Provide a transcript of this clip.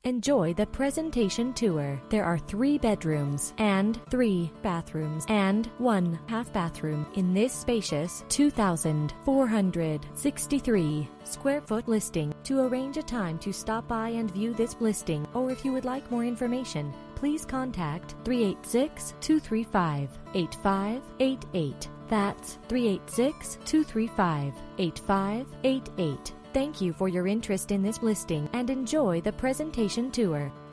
Enjoy the presentation tour. There are 3 bedrooms and 3 bathrooms and 1 half bathroom in this spacious 2,463 square foot listing. To arrange a time to stop by and view this listing, or if you would like more information, please contact 386-235-8588. That's 386-235-8588. Thank you for your interest in this listing and enjoy the presentation tour.